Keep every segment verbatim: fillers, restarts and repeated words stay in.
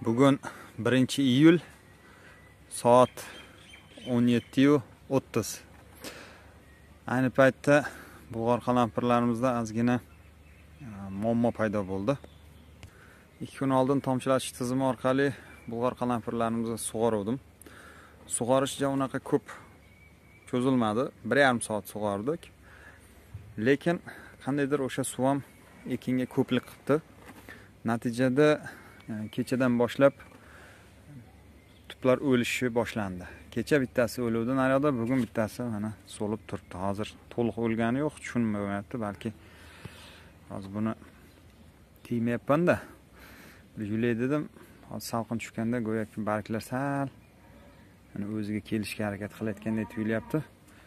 Bugun birinchi iyul soat o'n yetti o'ttiz. Ayni paytda bulg'or qalampirlarimizda ozgina muammo paydo bo'ldi. ikki kun oldin tomchilash tizimi orqali bulg'or qalampirlarimizni sug'oruvdim. Sug'orish unaqa ko'p cho'zilmadi. bir yarim soat sug'ordik. Lekin qandaydir o'sha suv ham ekinga ko'plik qildi. Natijada kechadan boshlab tuplar o'lishi boshlandi. Kecha bittasi o'luvdi naryoqda, bugun bittasi mana so'lib turibdi. Hozir to'liq o'lgani yo'q, tushunmayapti, balki hozir buni tiymayapman-da. Bir yulay dedim. Hozir salqin tushganda go'yoki barglar sal mana o'ziga kelishga harakat qilayotgandek tuyulyapti.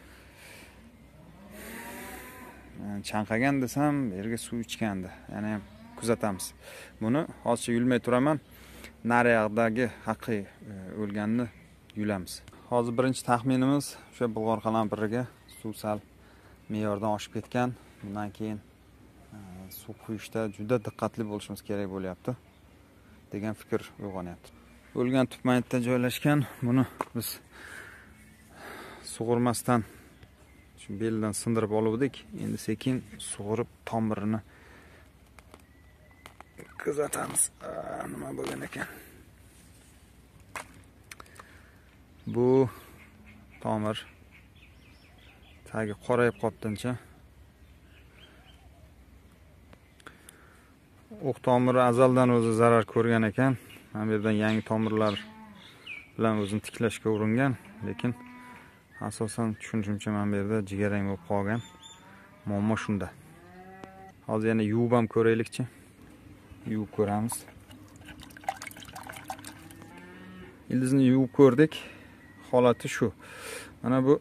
Chanqagan desam, yerga suv ichgandi. Yana ham kuzatamiz. Buni hozircha yulmay turaman. Naryoqdagi haqiqiy o'lganni yulamiz. Hozir birinchi taxminimiz o'sha bulg'or qalampiriga suv sal me'yordan oshib ketgan. Bundan keyin suv quyishda juda diqqatli bo'lishimiz kerak bo'lyapti degan fikr uyg'onyapti. O'lgan tupmaytda joylashgan. Buni biz sug'urmasdan shu beldan sindirib oluvdik. Endi sekin sug'urib tomirini kuzatamiz. Nima bo'lgan ekan? Bu tomir tagi qorayib qolibdi-chi. O'q tomiri azaldan o'zi zarar ko'rgan ekan. Mana bu yerdan yangi tomirlar bilan o'zini tiklashga uringan, lekin asosan tushunchimcha mana bu yerda jigarrang bo'lib qolgan. Muammo shunda. Hozir yana yuvib ham ko'raylikchi. Yuvib ko'ramiz. Ildizni yuvib ko'rdik. Holati shu. Mana bu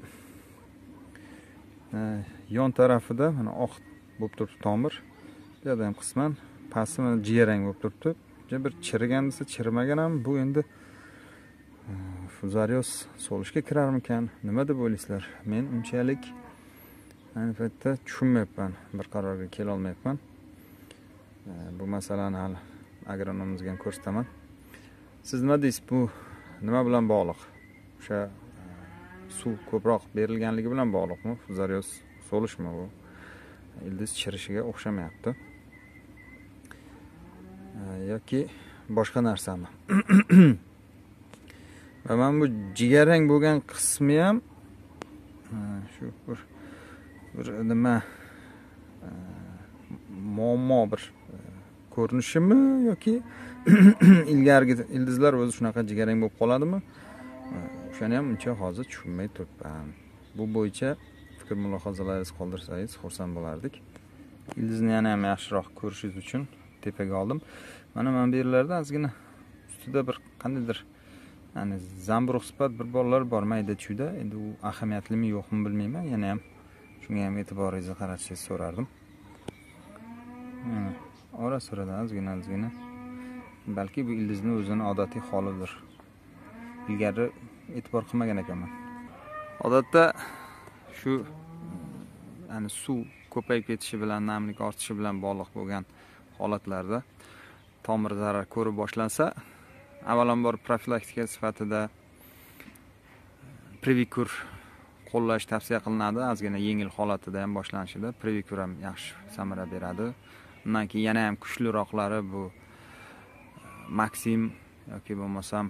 e, yon tarafida mana oq bo'lib turibdi tomir. Bu yerda ham qisman pasti mana jigarrang bo'lib turibdi. Bir chirigan desa chirimagan ham. Bu endi e, fuzarioz so'lishga kirarmikan? Nima deb o'ylaysizlar? Men unchalik ayni paytda tushunmayapman, bir qarorga kela olmayapman. E, bu masalani hali agronomimizga ham ko'rsataman. Siz nima deysiz? Bu nima bilan bog'liq? O'sha suv ko'proq berilganligi bilan bog'liqmi? Fuzarioz so'lishmi bu? Ildiz chirishiga o'xshamayapti. Yoki boshqa narsami? Va men bu jigarrang bo'lgan qismi ham shu bir bir nima muammo bir ko'rinishimi yoki ilgargi ildizlar o'zi shunaqa jigarrang bo'lib qoladimi? O'shani ham uncha hozir tushunmay turibman. Bu bo'yicha fikr mulohazalaringizni qoldirsangiz xursand bo'lardik. Ildizni yana ham yaxshiroq ko'rishingiz uchun tepaga oldim. Mana mana bu yerlarda ozgina ustida bir qandaydir ya'ni zamburug' sifat bir bolalar bor mayda-chuyda. Endi u ahamiyatlimi yo'qmi bilmayman. Yana ham shunga ham e'tiboringizni qaratishingizni so'rardim. Ora-siradan ozgina ozgina balki bu ildizni o'zini odatiy holidir. Ilgari e'tibor qilmagan ekanman. Odatda shu ya'ni suv ko'payib ketishi bilan, namlik ortishi bilan bog'liq bo'lgan holatlarda tomir zarar ko'rib boshlansa, avvalambor profilaktika sifatida Previkur qo'llash tavsiya qilinadi. Ozgina yengil holatida ham boshlanishida Previkur ham yaxshi samara beradi. Undan keyin yana ham kuchliroqlari bu Maxim yoki bo'lmasam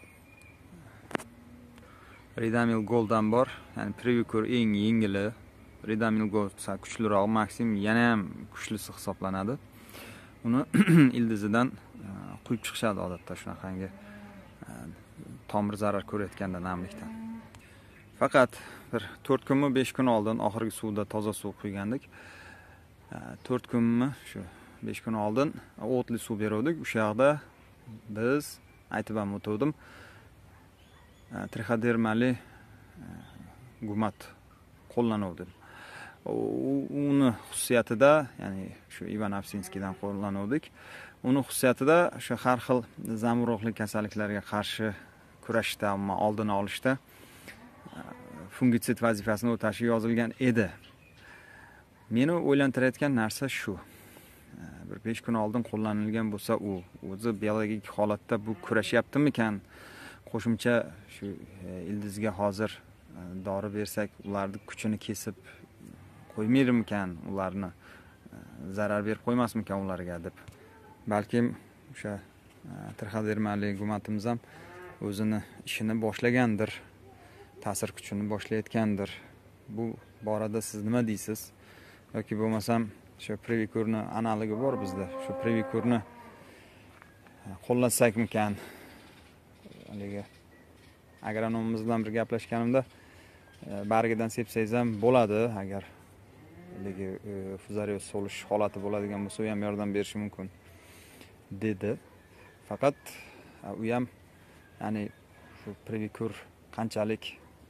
Ridamil Gold ham bor. Ya'ni Previkur eng yengili, Ridamil Gold kuchliroq, Maxim yana ham kuchlisi hisoblanadi. Uni ildizidan quyib chiqishadi odatda shunaqangi tomir zarar ko'rayotganda namlikdan. Faqat bir to'rt kunmi besh kun oldin oxirgi suvda toza suv quygandik. to'rt kunmi shu besh kun oldin o'tli suv berdik. O'sha yoqda biz aytib ham o'tdim. Trichodermali gumat qo'llanuvdi. Uni xususiyatida, ya'ni shu Ivan Avsinskiydan qo'llanuvdik. Uni xususiyatida o'sha har xil zamburug'li kasalliklarga qarshi kurashda, ammo oldini olishda fungitsid vazifasini o'tashi yozilgan edi. Meni o'ylantirayotgan narsa shu. bir besh kun oldin qo'llanilgan bo'lsa, u o'zi biologik holatda bu kurashyaptimikan? Qo'shimcha shu ildizga hozir dori bersak, ularning kuchini kesib qo'ymaydimikan, ularni zarar berib qo'ymasmikan ularga deb. Balkim o'sha trixodermali gumatimiz ham o'zini ishini boshlagandir, ta'sir kuchini boshlayotgandir. Bu borada siz nima deysiz? Yoki bo'lmasam shu Previkurni analogi bor bizda. Shu Previkurni qo'llasakmikan? Haligi agronomimiz bilan bir gaplashganimda, bargidan sepsangiz ham bo'ladi, agar haligi fuzarioz solish holati bo'ladigan bo'lsa, u ham yordam berishi mumkin dedi. Faqat u ham, ya'ni shu Previkur qanchalik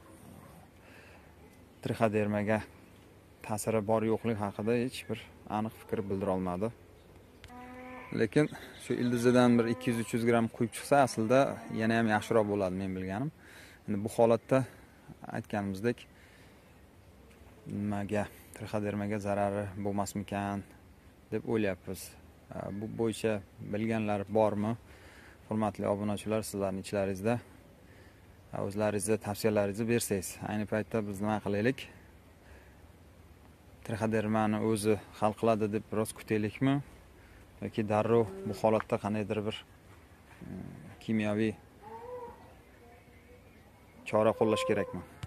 trixodermaga ta'siri bor yo'qligi haqida hech bir aniq fikr bildira olmadi. Lekin shu ildizidan bir ikki yuz uch yuz gram quyib chiqsa, aslida yana ham yaxshiroq bo'ladi men bilganim. Endi bu holatda aytganimizdek, nimaga trixodermaga zarari bo'lmasmikan deb o'ylayapmiz. Bu bo'yicha bilganlar bormi? Hurmatli obunachilar, sizlarning ichlaringizda o'zlaringizga tavsiyalaringizni bersangiz. Ayni paytda biz nima qilaylik? Trixodermani o'zi hal qiladi deb biroz kutaylikmi? Yoki darrov bu holatda qandaydir bir kimyoviy chora qo'llash kerakmi?